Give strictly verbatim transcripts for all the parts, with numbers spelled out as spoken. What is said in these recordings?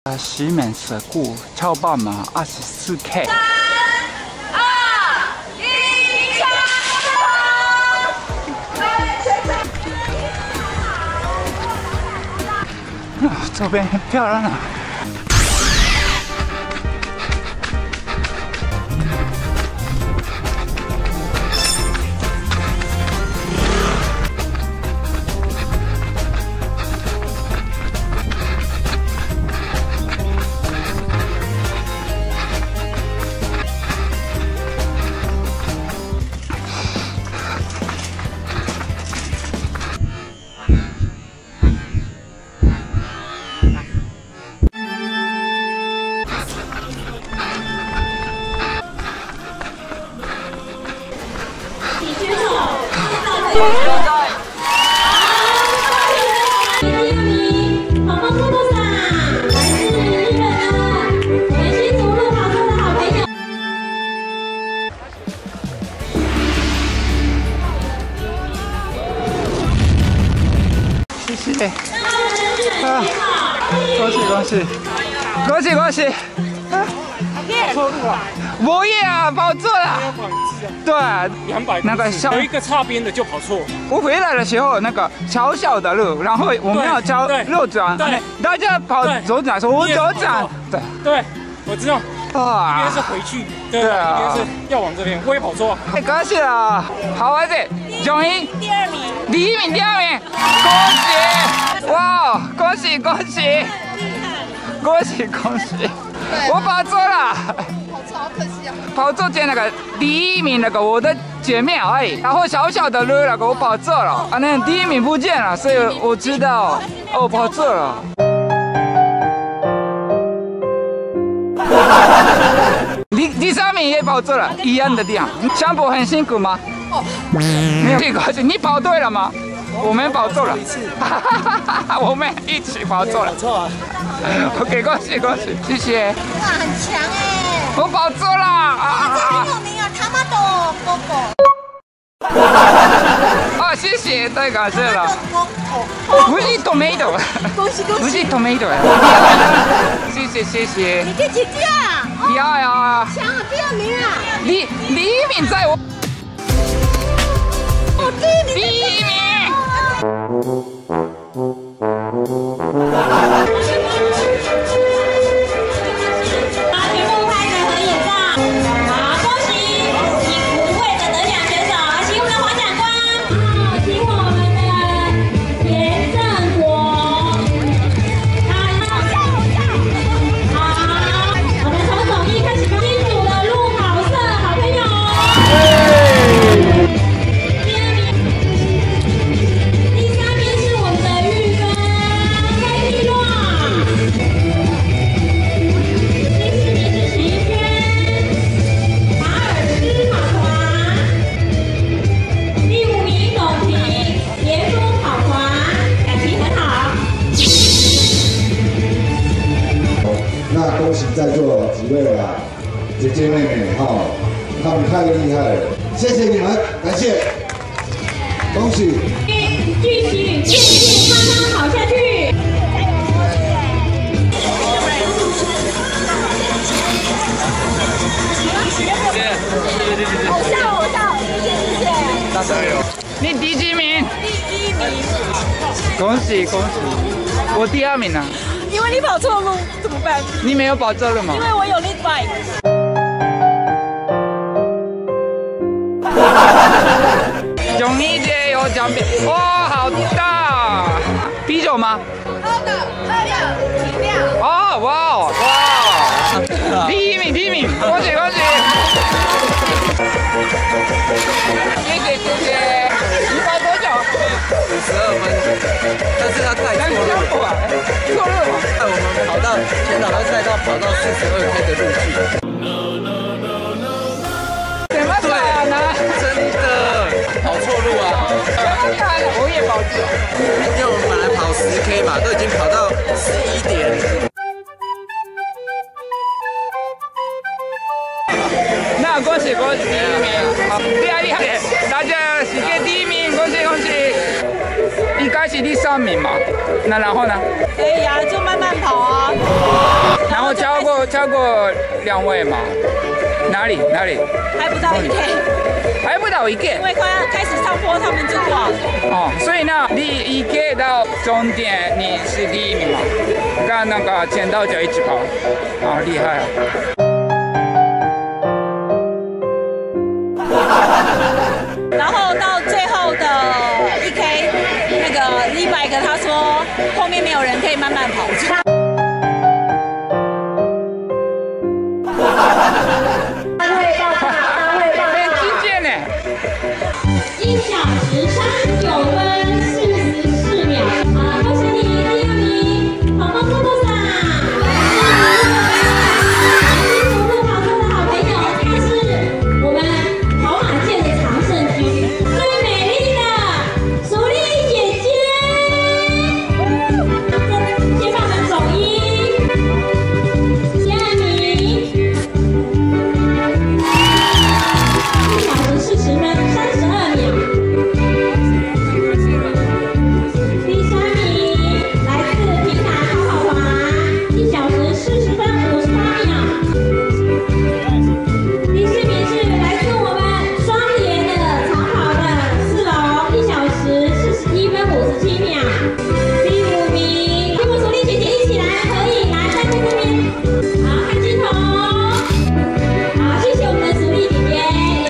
啊，西门蛇谷超棒嘛，二十四 K。三、二、一，抢！啊，这边很漂亮啊。 谢谢，啊，恭喜恭喜，恭喜恭喜！啊，错路了，我也啊，跑错了。对， 两百那个小有一个擦边的就跑错。 我回来的时候，那个小小的路，然后我没有教右转，对，大家跑左转，说我左转，对， 对，我知道。 啊， 一边是回去，对，对啊，一边是要往这边，我也跑错。 太恭喜了，好儿子，永英第二名， 第一名，第二名，恭喜！哇，恭喜恭喜，恭喜恭喜！我跑错了， 跑错好可惜啊！ 跑错见那个第一名那个我的姐妹而已，然后小小的路那个我跑错了，啊，那第一名不见了，所以我知道哦，跑错了。 第第三名也跑错了，一样的地方。香博很辛苦吗？哦，没有，这个你跑对了吗？我们跑错了，我们一起跑错了。错了。OK， 恭喜恭喜，谢谢。 哇，很强哎！ 我跑错了啊！ 这很有名啊，他妈的哥哥。 啊，谢谢，太感谢了。不是 tomato， 恭喜恭喜！ 不是 tomato， 谢谢谢谢。 你跟姐姐啊？ 呀呀！ 强啊，第二名啊！ 第第一名在我。 哦，第一名！ 第一名！ 好，屏幕拍个合影照。好，恭喜第五位的得奖选手，请我们的黄长官，好，请我们的田正国。 恭喜在座几位啊，姐姐妹妹哈，他们太厉害了，谢谢你们，感谢，恭喜！ 继续健健康康跑下去。 好笑好笑，谢谢谢谢。 大加油！你第几名？ 第一名。 恭喜恭喜！我第二名呢。 因为你跑错路怎么办？ 你没有跑错路吗？ 因为我有 lead bike。 永一姐有奖品，哇，好大！啤酒吗？ 喝的，喝的，饮料。 哦，哇哇！第一名，第一名，恭喜恭喜！谢谢谢谢。你跑多久？ 五十二分，但是他带错路， 错路嘛？ 带我们跑到前导，他带到跑到四十二 K 的路去。 怎么可能？ 真的跑错路啊！ 怎么可能？我也跑错。 因为我们本来跑十 K 嘛，都已经跑到十一点。 那恭喜恭喜第一名，好，厉害厉害！大家是给第一名，恭喜恭喜！应该是第三名嘛？那然后呢？ 可以啊，就慢慢跑啊。 有超过两位吗？哪里哪里？ 还不到一 K， 还不到一 K。 因为快要开始上坡，他们就挂了。 哦，所以呢，你一 K 到终点你是第一名嘛？刚那个剪刀脚一直跑，啊，厉害啊！ 然后到最后的一 K， 那个 Levi 他说后面没有人可以慢慢跑。 很亲切呢。 一小时三十九分四十四秒，啊，恭喜你第二名，跑跑多多桑。辛苦路跑车的好朋友，他是我们跑马界的常胜军，最美丽的淑丽姐姐。先放我们总一，第二名。一小时四十分三十二秒。第三名来自平南跑跑团，一小时四十分五十八秒。第四名是来自我们双连的长跑的四楼，一小时四十一分五十七秒。第五名，跟我淑丽姐姐一起来，可以来站在这边，好，看镜头。好，谢谢我们的淑丽姐姐。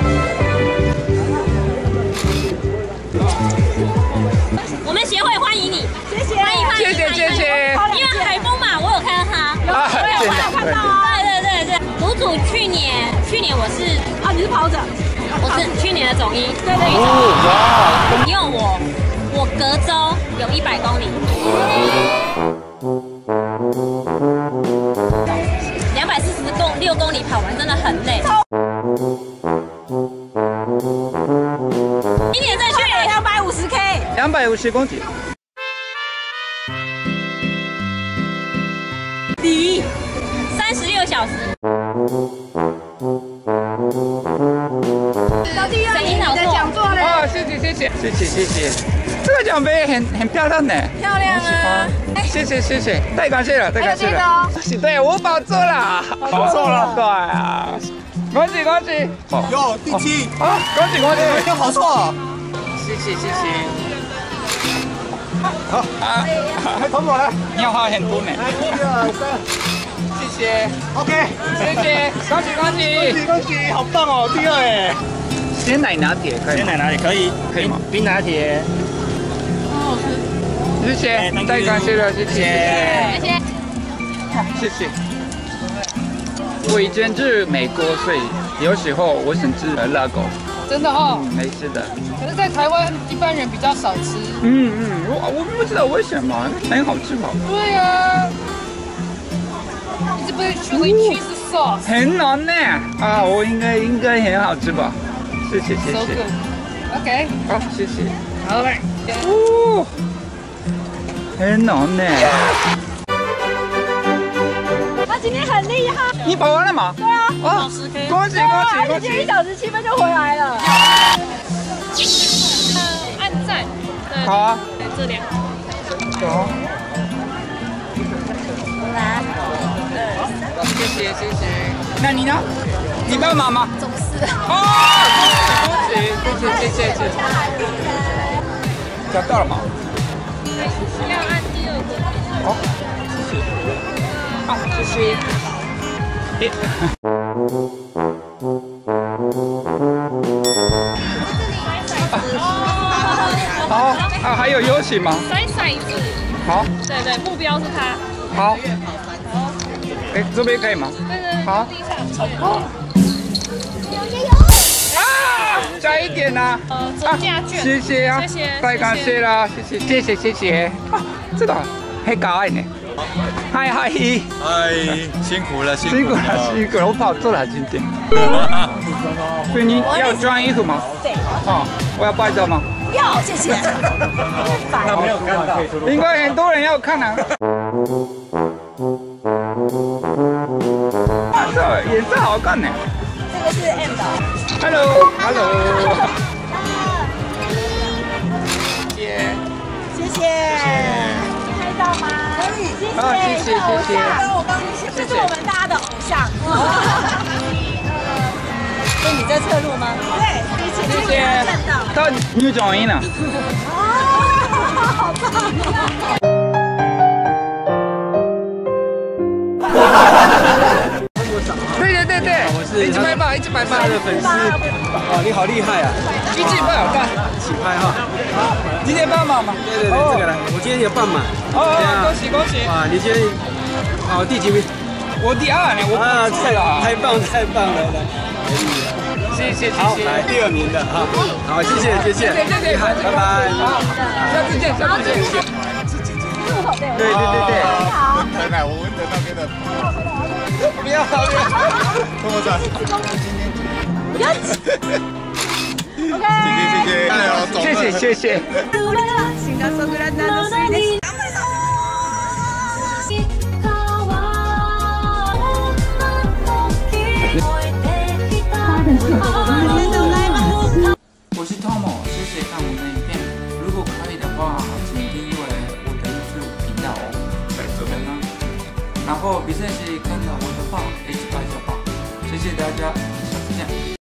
我们协会欢迎你，谢谢，欢迎欢迎， 谢谢谢谢。 因为海风嘛，我有看到他， 啊我有我有真的看到啊，对对对对。组主去年，去年我是啊，你是跑者？ 我是去年的总一， 对对对。 哇！ 因为我我隔周有一百公里，两百四十公六公里跑完真的很累。今年再去两百五十 K， 两百五十公里。 第一， 三十六小时。 到第二名，你的讲座嘞？ 哦，谢谢谢谢谢谢谢谢，这个奖杯很很漂亮呢， 漂亮啊！ 谢谢谢谢，太感谢了，太感谢了。 还有对，我保错了，保错了，对啊，恭喜恭喜！ 哟，第七， 啊，恭喜恭喜！ 又跑错， 谢谢谢谢。 好啊， 跑我来， 你要花很多呢。 一二三谢谢， ，OK， 谢谢，恭喜恭恭喜！ 喜恭喜，好棒哦，第二哎， 鲜奶拿铁可以吗？ 鲜奶哪里可以？ 可以吗？ 冰拿铁， 谢谢，太感谢了，谢谢， 谢谢。 谢谢。我以前去美国，所以有时候我想吃热狗， 真的哦， 没吃的。 可是，在台湾一般人比较少吃。 嗯嗯，我我不知道为什么，很好吃吧？ 对啊，你这不是除了 cheese sauce， 很难呢。啊，我应该应该很好吃吧？谢谢谢 so 谢。 good。OK， 好，谢谢。 好来。 哦，很难呢。 他今天很厉害。 你跑完了吗？ 对啊， 啊，恭喜恭喜恭今天一喜！ 小时七分就回来了。 按赞。 好啊， 这两个。 走。谢谢谢谢。那你呢？你干嘛吗？总是。哦，恭喜恭喜谢谢谢谢谢谢。找到了吗？ 要按第二个。 好，谢谢。啊，谢谢。诶。好啊，还有游戏吗？ 筛骰子。 好。 对对，目标是他。 好。哎，这边可以吗？ 对对对。 好。好。啊，加一点呐。 呃，折价券。 谢谢啊， 谢谢， 太感谢了，谢谢谢谢谢谢。啊，这个很可爱呢。嗨嗨， 哎，辛苦了辛辛苦了辛苦了，我跑错了今天。所以你要穿衣服吗？ 对。 哦，我要拍照吗？ 要，谢谢。 他没有看到， 应该很多人要看啊。啊，这颜色好看呢。 这个是 M 的。 Hello，Hello。谢谢。 谢谢。拍到吗？可以，谢谢。 啊，谢谢谢谢。 这是我们搭的谢。到 New Join 了。 好棒！ 对对对对， 我是一起拍吧，一起拍吧。 他的粉丝，哦，你好厉害啊！ 一起拍好看， 一起拍哈。 今天帮忙吗？ 对对对，这个来，我今天有半马。 哦，恭喜恭喜！ 哇，你今天好第几名？ 我第二呢，我啊， 太了， 太棒太棒了，来， 谢谢谢谢。 好，来第二名的哈，好，谢谢谢谢， 谢谢谢谢， 拜拜， 好，下次见下次见。 对对对对， 文腾啊，我文腾那边的。 不要不要， 跟我转。 不要急。OK。 谢谢谢谢，加油，走。 谢谢谢谢。 シンガーソングライターのスイです。 我是 Tomo， 谢谢看我们的影片。如果可以的话，请订阅我的 YouTube 频道哦，在这边呢。然后比赛时看到我的话，一起拍照吧。谢谢大家。